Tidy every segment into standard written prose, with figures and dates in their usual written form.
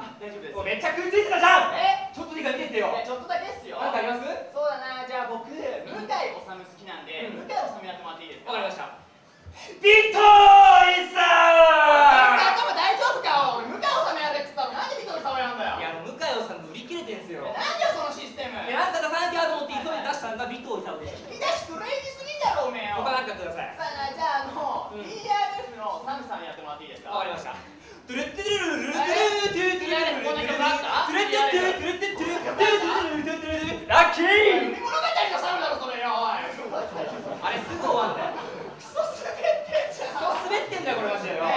大丈夫です。 めっちゃ食いついてたじゃん。ちょっとでいいから見てってよ。 ちょっとだけっすよ。 なんかあります？ そうだな、じゃあ僕、向井治好きなんで、向井治やってもらっていいですか？ わかりました。ビトイさん。 頭大丈夫か？俺、向井治やれっつったらなんでビトイさんやんだよ。 いや、向井治売り切れてんすよ。 なんだよそのシステム。 なんか出さなきゃと思って急いで出したのがビトイさんでしょ。 引き出しクレイジすぎだろおめえよ。 他なんかください。 さあ、じゃあDRF のサムさんやってもらっていいですか？ わかりました。トゥルットゥルルルルトゥルトゥルトゥルトゥルこんな曲あった？ トゥルットゥルトゥルトゥルトゥルトゥルトゥルラッキー。 海物語のサムだろそれよおい。 あれすぐ終わんだよ。 クソ滑ってんじゃん。 クソ滑ってんだよこれマジでよ。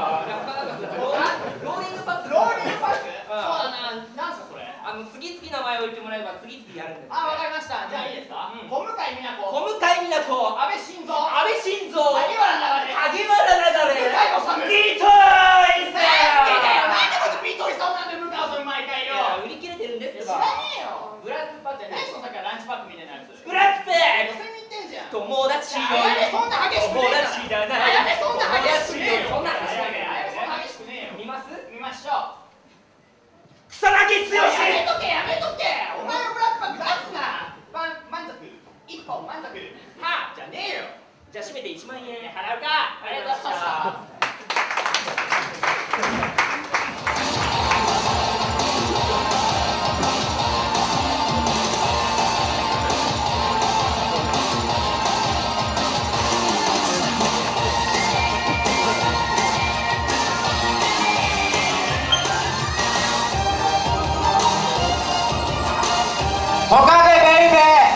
ローリングパック。 ローリングパック？そうだな。なんすかそれ？ 次々名前を言ってもらえば次々やるんだよ。 わかりました。じゃあいいですか？小向井美奈子。 小向井美奈子。 安倍晋三。 安倍晋三。 萩原流れ。 萩原流れ。 向井治。 ビトイさん。 なんでこいつビトイさんなんで向井治毎回よ。 売り切れてるんです知らねえよ。ブラックパックって何そのさっきからランチパックみたいなやつ。 ブラックペック。 寄せに行ってんじゃん。 友達よ。 あやべそんな激しくねえ。 友達じゃない。 あやべそんな激しくねえよ。 そんな激しくねえよ。 あやべそんな激しくねえよ。 見ます？ 見ましょう。 草薙剛。 やめとけやめとけ。お前のブラックパック出すな。満足。一本満足。はあじゃねえよ。 じゃあ締めて1万円払うか。ありがとうございました。 ほかげベイベー。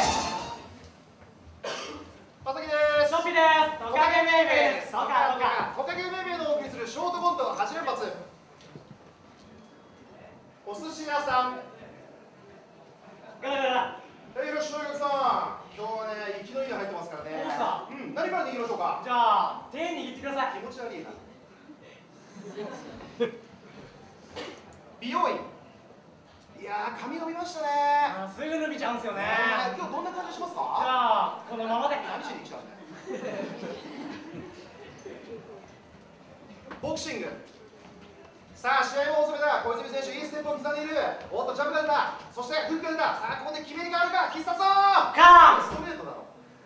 まさきです。 トッピです。トカゲベイベーです。 トカゲベイベーのお送りするショートコント8連発。お寿司屋さん。 ガラガラ。 いらっしゃいお客さん。今日はね、生きのいいの入ってますからね。 そうですか。 何から握りましょうか。 じゃあ手握ってください。 気持ち悪いな。美容院。いやー、髪伸びましたね。 すぐ伸びちゃうんすよね。 今日どんな感じしますじか。 ゃあこのままで。 何しに来たんだよ。ボクシング。さあ試合も大詰めだ。小泉選手いいステップを刻んでいる。おっとジャンプが出た。そしてフックが出た。さあここで決めりがあるか。必殺カーン。 ストレートだろ。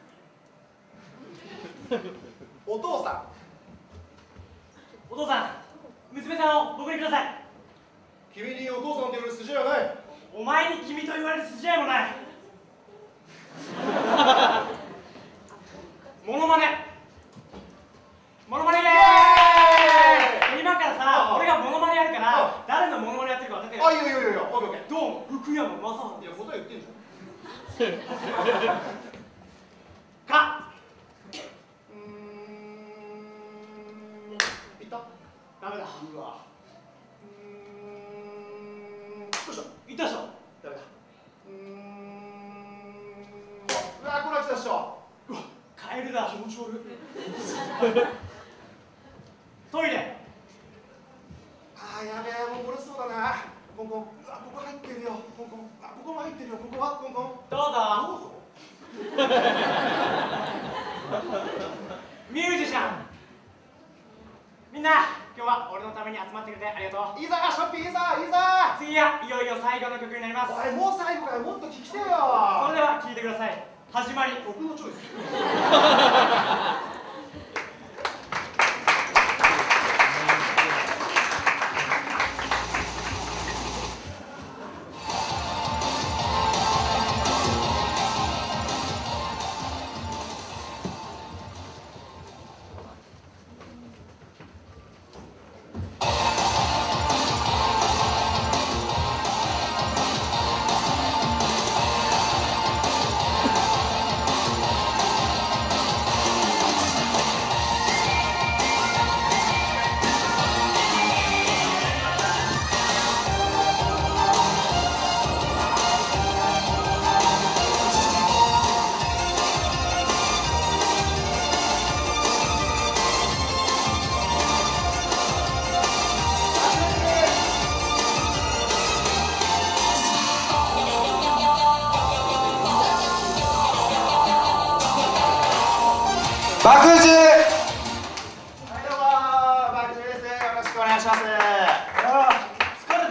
お父さん。 お父さん、娘さんを僕にください。 君にお父さんと言われる筋合いはない。 お前に君と言われる筋合いもない。モノマネ。モノマネイエーイ。今からさ、俺がモノマネやるから誰のモノマネやってるか分かってる。 あ、いやいやいやいや、オッケーオッケー。 どうも福山雅治。 いや答え言ってんじゃん。 か。 いった。 ダメだ。 うわ。どうした。 いったでしょ。 ダメだ。うわ、これは来たでしょ。 うわ、カエルだ。 気持ち悪い。 トイレ。 あー、やべえ、もう漏れそうだな。コンコン。うわ、ここ入ってるよ。コンコン。あ、ここも入ってるよ。ここはコンコン。 どうぞ。 どうぞ。 ミュージシャン。みんな、今日は俺のために集まってくれてありがとう。 いいぞ、ショッピー、いいぞ、いいぞ。 次はいよいよ最後の曲になります。 おい、もう最後かよ。もっと聞きてよ。 それでは聴いてください。始まり。 僕のチョイス。 爆汁。 はい、どうもー、バクチです。よろしくお願いします。 疲れ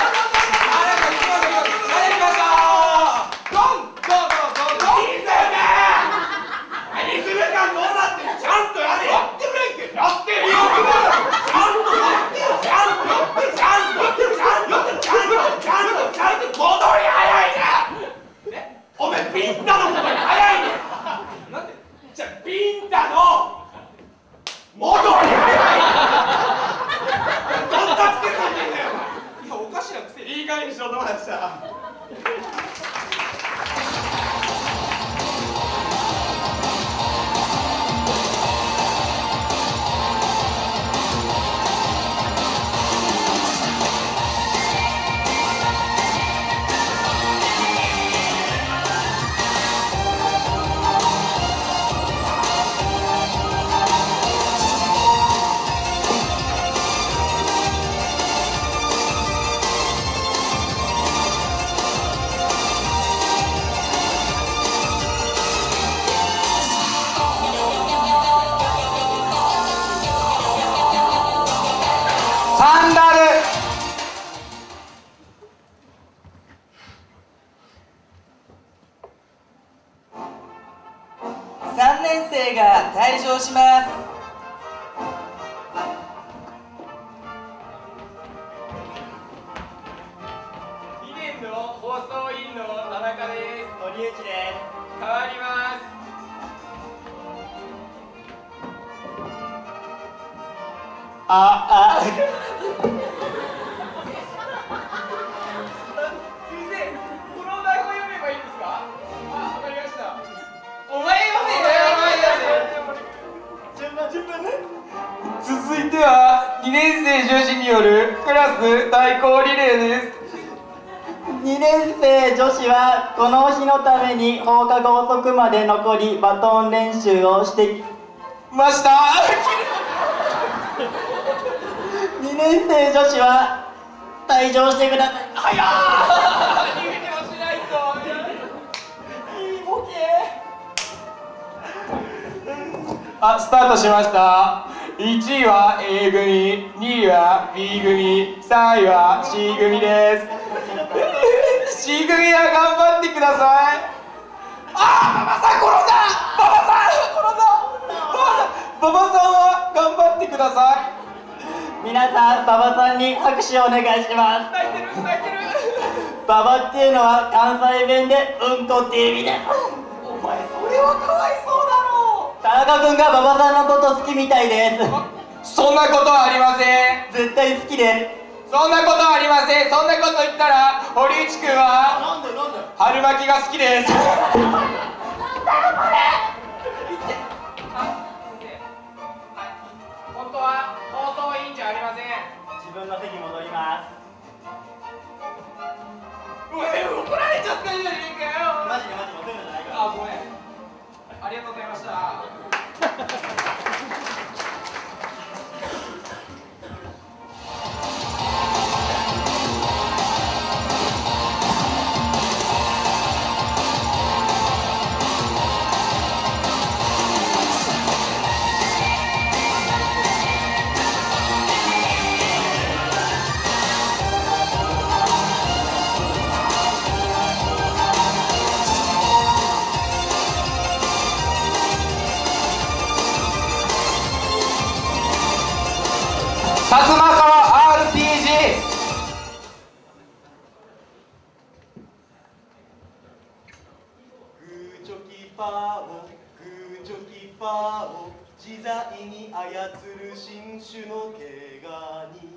いい加減にしろ友達さ。 サンダル。 3年生が退場します。 送員の田中です。 堀内です。 変わります。先生、この台本読めばいいんですか？わかりました。お前読めよ。 順番ね。 続いては2年生女子によるクラス対抗リレーです。 2年生女子はこの日のために放課後遅くまで残りバトン練習をしてきました。2年生女子は退場してください。 逃げてもしないと。いいボケ。 スタートしました。1位は A 組、2位は B 組、3位は C 組です。C 組は頑張ってください。馬場さん転んだ。馬場さんは頑張ってください。 皆さん、馬場さんに拍手をお願いします。 泣いてる。 馬場っていうのは関西弁でうんこっていう意味で。 お前それはかわいそうだろう。 田中君が馬場さんのこと好きみたいです。 そんなことはありません。 絶対好きです。 そんなことはありません。そんなこと言ったら堀内くんは春巻きが好きです。 本当は放送委員じゃありません。 自分の席戻ります。 お前怒られちゃったじゃねえかよ。 マジでそういうのじゃないから。 ごめん。ありがとうございました。 薩摩川 RPG。 グーチョキパーを自在に操る新種の毛ガニ。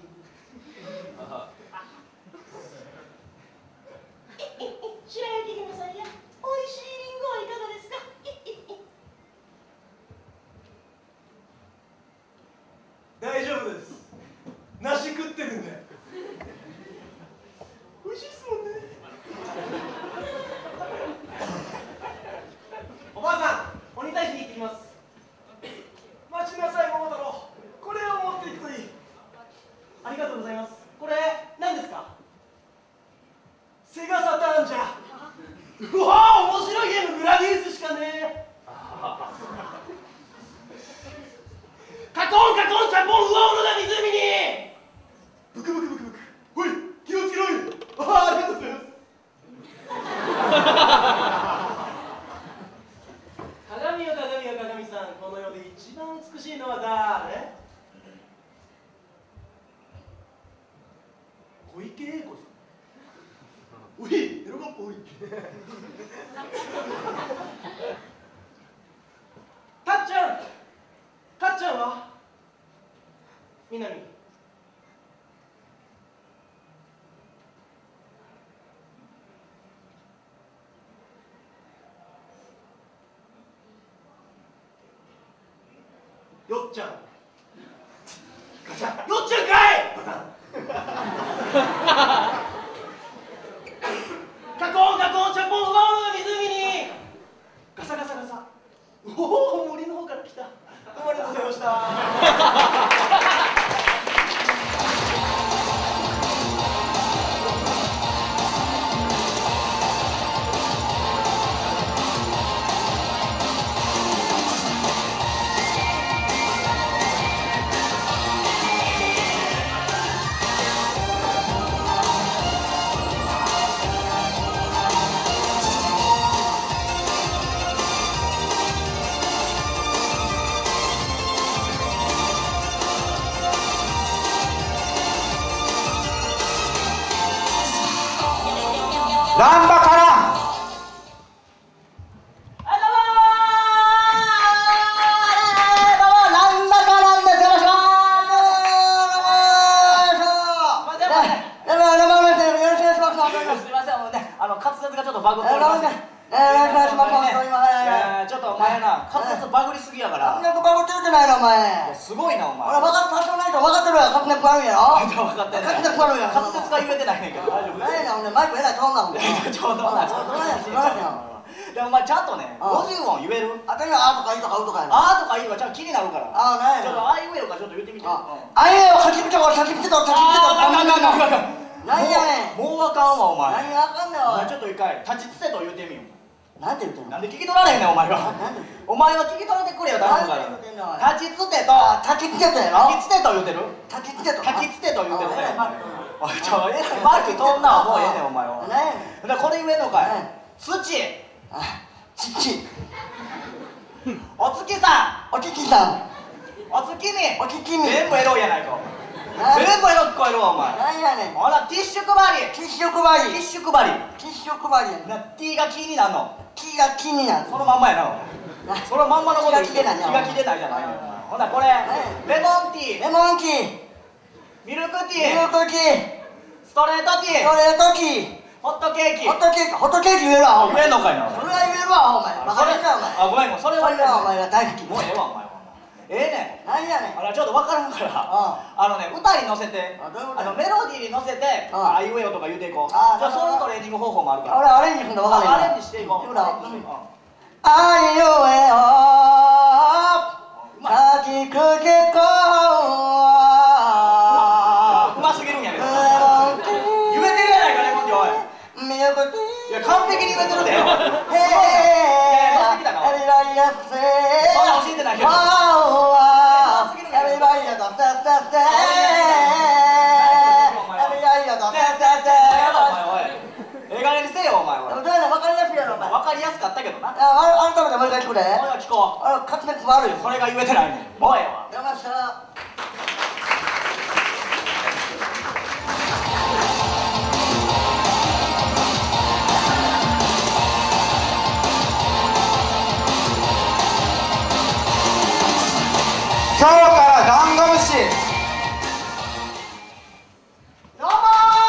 白雪姫さんや、おいしいリンゴはいかがですか？大丈夫です。梨食ってるんで。美味しいっすもんね。おばあさん、鬼退治に行ってきます。待ちなさい、桃太郎。これを持っていくといい。ありがとうございます。これ何ですか？セガサターンじゃ。うわあ、面白いゲーム、グラディウスしかねえ。カコンカコンチャポン、うわおのだ湖に。ブクブクブクブク。おい、気をつけろよ。ありがとうございます。鏡よ鏡よ鏡さん、この世で一番美しいのは誰？小池栄子さん。おい、エロガッポおい。たっちゃんは南。よっちゃん。ガチャ。よっちゃんかい。バタン。カコンカコンチャポン、うわおのが湖に。ガサガサガサ。おお、森の方から来た。どうもありがとうございました。 ランバから滑舌がちょっとバグっております。ちょっとお前な、滑舌バグりすぎやから。バグってるじゃないのお前。すごいなお前。分かってないと分かってるやろ。滑舌悪いやろ。分かってない。滑舌悪いやろ。滑舌が言えてないねんけど。大丈夫。何やねんお前マイクえらい飛んだもん。ちょうどな。でもお前ちゃんとね、50音言える？当たり前あとかいとかうとかやろ。あとかいとかちゃんと気になるから。ああ、なんや。ちょっとあいうえおかちょっと言ってみて。あいうえお書きつけと書きつけと書きつけと。何やねん。もうあかんわお前。何があかんねんお前。ちょっと一回立ちつてと言ってみよう。なんて言ってんの？なんで聞き取られへんねんお前は。お前は聞き取れてくれよ頼むから。立ちつてと立ちつてとやろ。立ちつてと言うてる？立ちつてと。立ちつてと言うてるね。おいちょえらいマーク飛んなもうええねんお前は。何やねん。これ言えんのかい。土。土。お月さん。お月さん。お月見。お月見。全部エロいやないか。全部エロ聞こえるわお前。何やねん。ほらティッシュ配り。ティッシュ配り。ティッシュ配り。ティッシュ配り。な T が気になんの。T が気になん。そのまんまやな。そのまんまのこと気が気でないじゃない。気が気でないじゃない。ほなこれレモンティー。レモンティー。ミルクティー。ミルクティー。ストレートティー。ストレートティー。ホットケーキ。ホットケーキ。ホットケーキ言えるわ。言えんのかいな。それは言えるわお前。バカになお前。あごめんごめん。それはお前が大好き。もうええわお前。ええねん。何やねん。ちょっと分からんから歌に乗せてメロディーに乗せてあいうえおとか言うていこう。じゃあそういうトレーニング方法もあるから俺アレンジするの分からへん。アレンジしていこう。あいうえおかきくけこうますぎるんやけど言えてるやないかレモンティーおい。いや完璧に言えてるで。へえ乗ってきたな。そんな教えてないけど。ええ加減にせえよお前は。分かりやすいやろお前。分かりやすかったけどな。改めてもう一回聞くで。聞こう。滑舌悪いよ。それが言えてないねん。もうええわ。出ました。 今日からダンゴムシ。 どうもー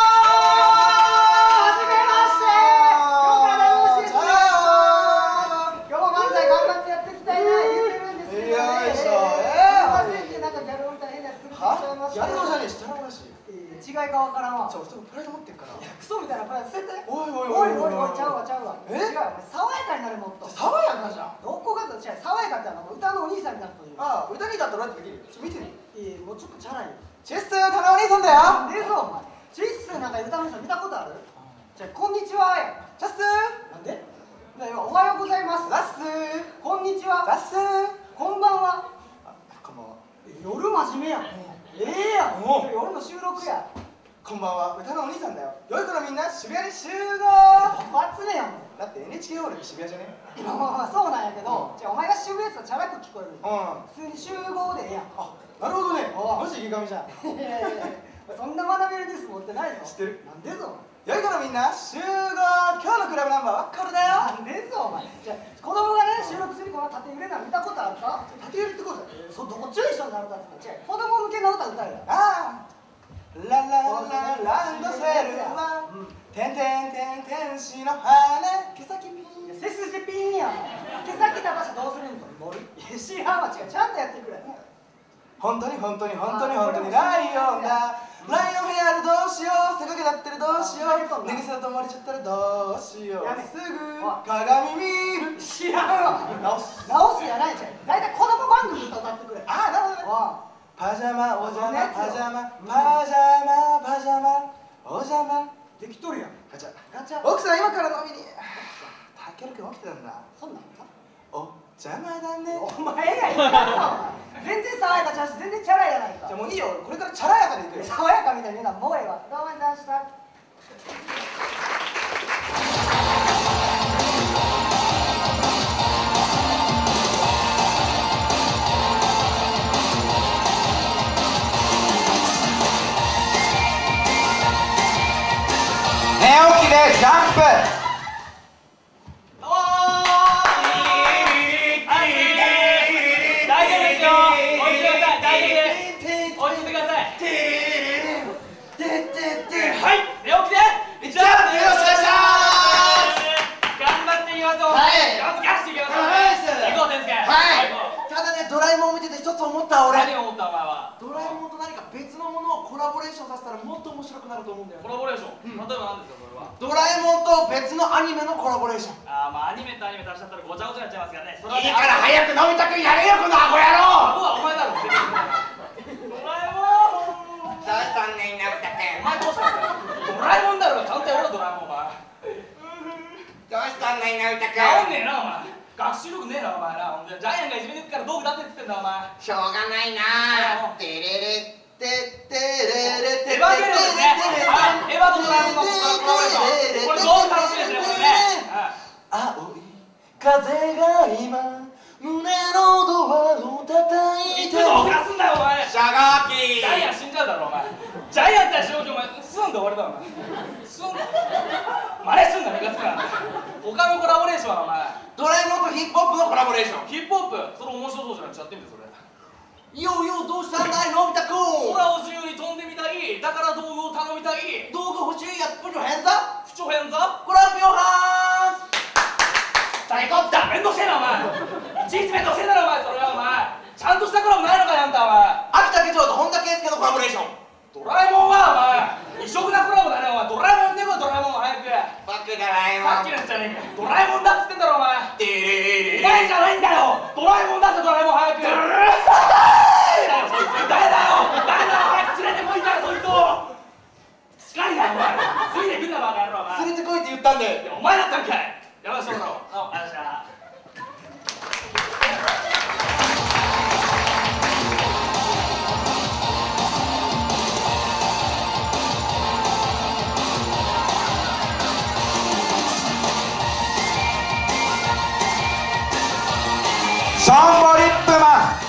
はじめまして。今日からダンゴムシです。今日も漫才頑張ってやっていきたいな言ってるんですけどね。忘れてなんかギャルみたいな変なやつするってしまいました。 やるのじゃねえし、ちゃららしい。 違いがわからんわ。 俺プライド持ってるから。 クソみたいなプライド捨てて。 おいおいおおいいおいおいちゃうわちゃうわ。違うお前爽やかになるもっと。 爽やかじゃん。 どこが違う爽やかって歌のお兄さんになったという。 ああ、歌にだったらってできる。見てみ。 もうちょっとチャラいよ。 チェスター、田中お兄さんだよ。 なんでぞお前。チェスなんか歌の人見たことある？じゃあこんにちはや。チェスなんで？おはようございます。 ラッスこんにちは。 ラッスこんばんは。 こんばんは。 夜真面目やん。ええやん。夜の収録や。 こんばんは、歌のお兄さんだよ。良い子のみんな、渋谷に集合。 初目やもん。 だって NHK ホールって渋谷じゃね？ まあそうなんやけど、じゃあお前が渋谷やつはチャラく聞こえる。普通に集合でええやん。 あ、なるほどね。マジ池上じゃん。 いやいやいや、そんな学べるニュース持ってないぞ。 知ってる？ なんでぞ。 良い子のみんな、集合。今日のクラブナンバーはこれだよ。 なんでぞお前。じゃあ子供がね収録するこの縦揺れなん見たことあるか？ 縦揺れってことだよ。 そうどっちで一緒になる歌って違う。子供向けの歌歌えよ。 ああ。ラララランドセルはてんてんてん天使の羽毛先ピン背筋ピンやん。毛先伸ばしてどうするんだ。森。知らんわ違う。ちゃんとやってくれ。 本当に本当に本当に本当にライオンだ。ライオンヘアでどうしよう。背掛けだってるどうしよう。寝癖だと思われちゃったらどうしよう。すぐ鏡見る。 知らんわ。 直す直すやないじゃん。大体子供番組歌ってくれ。 ああなるほどね。パジャマお邪魔パジャマパジャマパジャマお邪魔できとるやん。 ガチャガチャ。 奥さん今から飲みにたけるくん起きてたんだ。 そんなんかお邪魔だね。 お前が言ったの。全然爽やかちゃうし全然チャラいやないか。 じゃあもういいよ。これからチャラやかでいくよ。 爽やかみたいに言うなもうええわ。どうもありがとうございました。 寝起きでジャンプ。 大丈夫ですよ。追いついてください。大丈夫です。追いついてください。はい、寝起きでジャンプよろしくお願いします。頑張っていきましょう。はい。ガスしていきましょう。行こう、天介。はい。 ただね、ドラえもん見てて一つ思った俺。 何を思ったお前は。 ドラえもんと何か別のものをコラボレーションさせたらもっと面白くなると思うんだよね。 コラボレーション。例えば何ですかそれは。 ドラえもんと別のアニメのコラボレーション。 ああ、まあアニメとアニメ足しちゃったらごちゃごちゃになっちゃいますからね。それはねいいから早くのび太くんやれよこのアホ野郎。 お前だろ。ドラえもん。 どうしたんねんのび太くん。 お前どうしたんだよ。ドラえもんだろ。ちゃんとやろうドラえもんお前。 どうしたんねんのび太くん。 治んねえなお前。学習力ねえなお前な。ジャイアンがいじめてくから道具出せって言ってんだお前。 しょうがないな。テレレテテレレテテエヴァゲリオンですね。はい。エヴァとドラえもんのコラボレーション。これ道具楽しみですねこれね。 青い風が今胸のドアを叩いて。 いつ道具出すんだよお前。 シャガーキー。 ジャイアン死んじゃうだろお前。ジャイアン対正気お前スンで終わりだお前。スン。真似すんだねガスから。他のコラボレーションはお前。 ドラえもんとヒップホップのコラボレーション。 ヒップホップそれ面白そうじゃない。やってみてそれ。 ようようどうしたんだいのび太くん。 空を自由に飛んでみたい。だから道具を頼みたい。 道具欲しいやつプリョヘンザ不調変座。 コラピョハーン太鼓っためんどくせえなお前。いちいちめんどくせえだろお前それはお前。ちゃんとしたコラボないのかよあんたお前。 秋田議長と本田圭佑のコラボレーション。 ドラえもんはお前異色なコラボだねお前。ドラえもんねこれドラえもん早く。 バックドラえもん。 さっきのやつじゃねえか。ドラえもんだっつってんだろお前。 テレレお前じゃないんだよ。ドラえもんだってドラえもん早く。誰だよ早く連れてこいんだよそいつを。近いなお前。ついてくんなバカ野郎お前。 連れてこいって言ったんで。 お前だったんかい。やばいそうだろ。あよっしゃ。 ションボリップマン。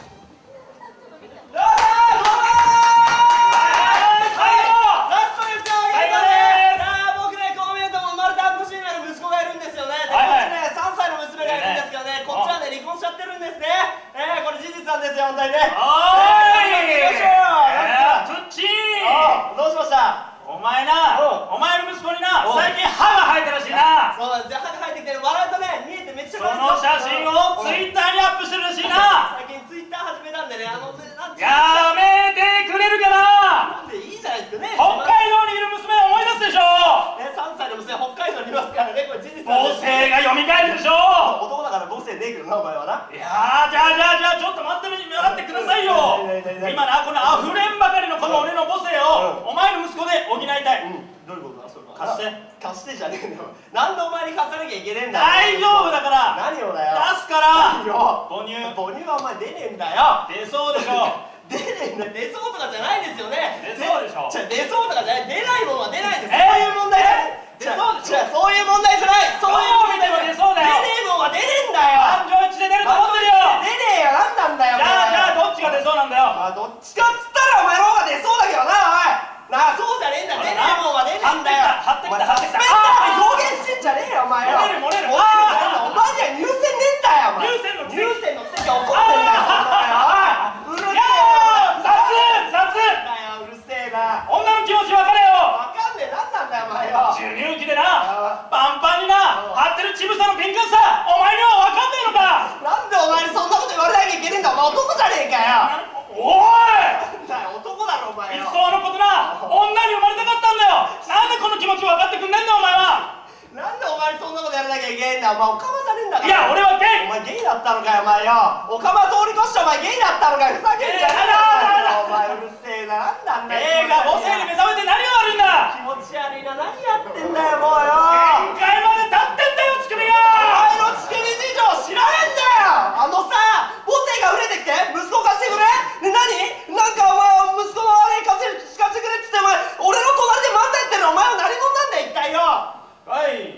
今なこのあふれんばかりのこの俺の母性をお前の息子で補いたい。 どういうことだそれは。 貸して貸してじゃねえんだよ。なんでお前に貸さなきゃいけねえんだよ。 大丈夫だから。 何をだよ。 出すから何よ。 母乳母乳はお前出ねえんだよ。 出そうでしょ。 出ねえんだ。出そうとかじゃないですよね。 出そうでしょ。 出そうとかじゃない。出ないもんは出ないです。そういう問題じゃない。 出そうでしょ。 そういう問題じゃない。そういう見ても出そうだよ。 出ねえもんは出ねえんだよ。 満場一致で出ると思ってるよ。 出ねえよ。なんなんだよ。 じゃあどっちが出そうなんだよ。 どっちかっつったらお前の方が出そうだけどなおい。なあそうじゃねえんだ。出ねえもんは出ねえんだよ。 張ってきた張ってきた。 表現してんじゃねえよお前よ。 漏れる。 お前には入選ねえんだよお前。 入選の入選のくせに怒ってんだよ。うるせえよ。うるせえな。 女の気持ち分かれよ。 わかんねえ。なんなんだよお前よ。 授乳期でなパンパンにな張ってる乳房のピンクさお前には分かんねえのか。 なんでお前にそんなこと言われなきゃいけねえんだ。お前男じゃねえかよ。 おいなんだよ男だろお前よ。 いっそのことな女に生まれたかったんだよ。なんでこの気持ち分かってくんねんだお前は。 なんでお前にそんなことやらなきゃいけねえんだ。お前オカマじゃねえんだから。 いや俺はゲイ。 お前ゲイだったのかよお前よ。オカマ通り越してお前ゲイだったのかよ。ふざけんじゃねえよお前。うるせえな。なんなんだよ。 映画母性に目覚めて何が悪いんだ。 気持ち悪いな。何やってんだよもうよ。 限界まで立ってんだよ乳首が。 お前の乳首事情知らねえんだよ。さ母性が溢れてきて息子貸してくれ。ね何なんかお前息子のあれ貸してくれっつってお前俺の隣で漫才やってるお前は何者なんだよ一体よ。 はい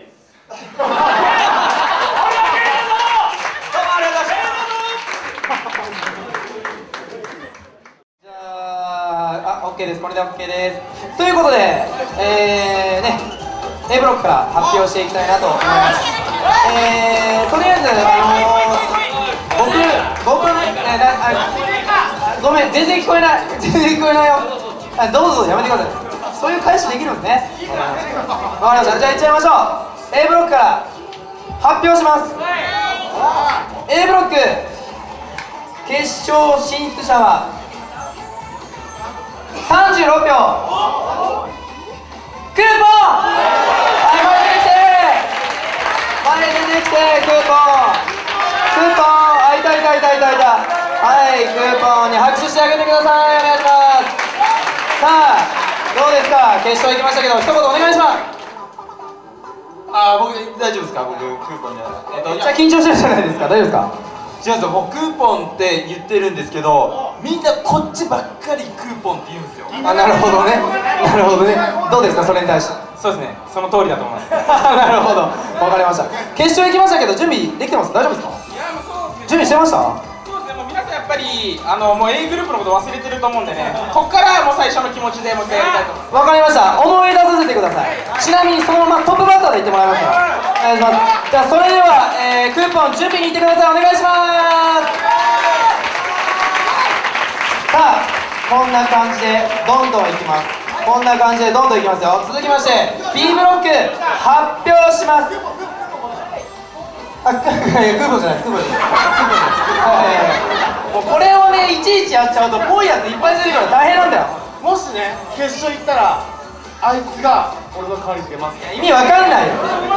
じゃあ、OK です。これで OK です。ということで、ね、 A ブロックから発表していきたいなと思います。とりあえず僕ごめん、全然聞こえない、全然聞こえないよ。どうぞやめてください。そういう返しできるんですね。わかりました。じゃあいっちゃいましょう。 A ブロックから発表します。 A ブロック決勝進出者は36票。クーポン、はい、前出てきてクーポン、あ、いた、はい、クーポンに拍手してあげてください。お願いします。さあどうですか、決勝行きましたけど、一言お願いします。 あ、僕大丈夫ですか？僕クーポンでめっちゃ緊張してるじゃないですか。大丈夫ですか？ 違うんですよ、もうクーポンって言ってるんですけど、みんなこっちばっかりクーポンって言うんですよ。 あ、なるほどね、なるほどね。どうですか、それに対して。 そうですね、その通りだと思います。 なるほど、わかりました。決勝行きましたけど、準備できてます？大丈夫ですか？ いや、もうそうですね、 準備してました？ そうですね、もう皆さんやっぱりもう A グループのこと忘れてると思うんでね、ここからもう最初の気持ちでもう一回やりたいと思います。 わかりました。思い出させてください。ちなみにそのままトップバッターで言ってもらいますからお願いします。じゃあそれでは、クーポン準備に行ってください。お願いします。さあこんな感じでどんどんいきます。こんな感じでどんどんいきますよ。続きまして B ブロック発表します。あ、クーポンじゃないです、クーポンじゃないです。もうこれをねいちいちやっちゃうとぽいやついっぱい出てくるから大変なんだよ。 もしね、決勝行ったらあいつが俺の代わりに出ます。 意味わかんないよ。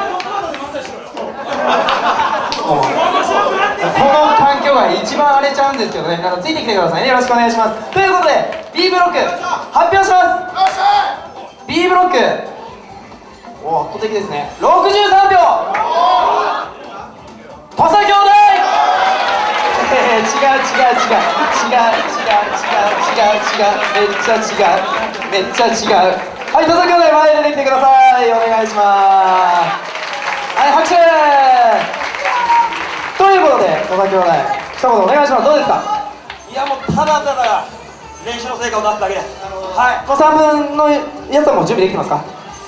この環境が一番荒れちゃうんですけどね、ついてきてくださいね。よろしくお願いします。ということで B ブロック発表します。 B ブロック、お、圧倒的ですね。63票土佐兄弟。違う、めっちゃ違う。はい、土佐兄弟前に出てきてください。お願いします。はい、拍手。ということで土佐兄弟一言お願いします。どうですか？ いや、もうただただ練習の成果を出すだけです。はい、 もう3分のやつはもう準備できてますか？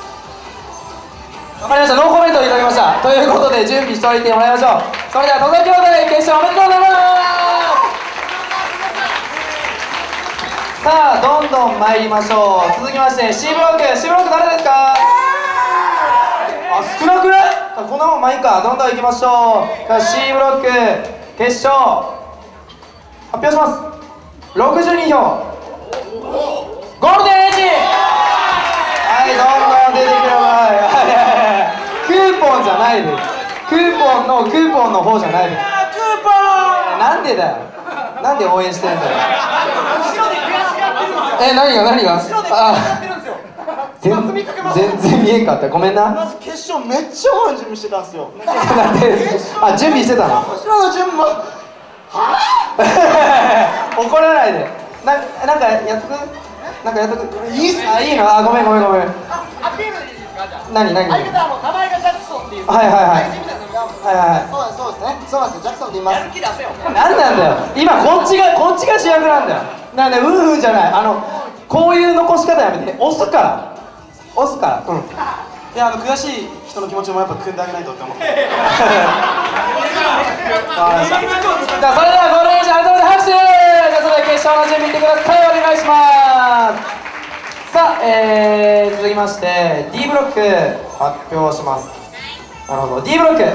わかりました。ノーコメントいただきました。ということで準備しておいてもらいましょう。それでは土佐兄弟決勝おめでとうございます。さあどんどん参りましょう。続きまして C ブロック誰ですか？あ、少なくない？こんなもんまあいいか。どんどんいきましょう。じゃあ C ブロック決勝発表します。62票ゴールデンエイジ。はい、どんどん出てください。クーポンじゃないです。クーポンの方じゃないです。クーポンなんでだよ。なんで応援してんだよ。何が全然見えんかった。ごめんな。 まず決勝めっちゃ重い準備してたんですよ。 あ、準備してたの？ 後ろの準備も怒らないで。なんかやっとく？なんかやっとく？いいっす。あ、いいの？あ、ごめん。 アピールでいいですか？じゃあ何？ 相方は名前がジャクソンっていう。 はい。 そうですね、そうなんですよ、ジャクソンって言います。 やる気出せよ。 なんなんだよ。今こっちが主役なんだよ。なんでうんじゃない。こういう残し方やめて。押すから。うん。 いや、悔しい人の気持ちもやっぱ汲んであげないとって思って。 じゃあそれではゴールデンエイジ改めて拍手。じゃあそれでは決勝の準備いってください。お願いします。さあ、続きまして D ブロック発表します。なるほど。 D ブロック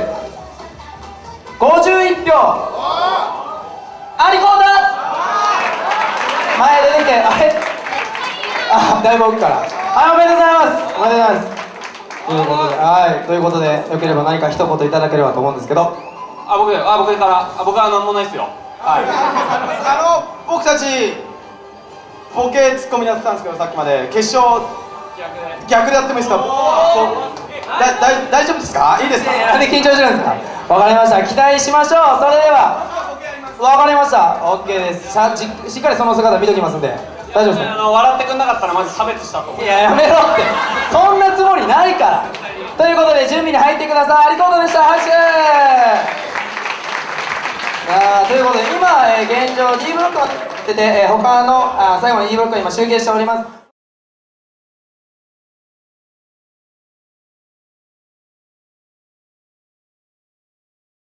51票アリコンだ。前出てきて、あれ、あ、だいぶ奥から。はい、おめでとうございます。おめでとうございます。ということで、よければ何か一言いただければと思うんですけど。 僕は何もないですよ。 僕たちボケツッコミでやってたんですけど、さっきまで決勝逆でやってもいいですか？大丈夫ですか？いいですか？ なんで緊張してるんですか？わかりました。期待しましょう。それではわかりました。 OK です。しっかりその姿見ときますんで大丈夫ですね。 笑ってくんなかったらマジ差別したと思う。 いや、やめろって。そんなつもりないから。ということで準備に入ってください。ありがとうでした。拍手。ということで今、現状 D ブロックが出てて、他の最後の E ブロックが今集計しております。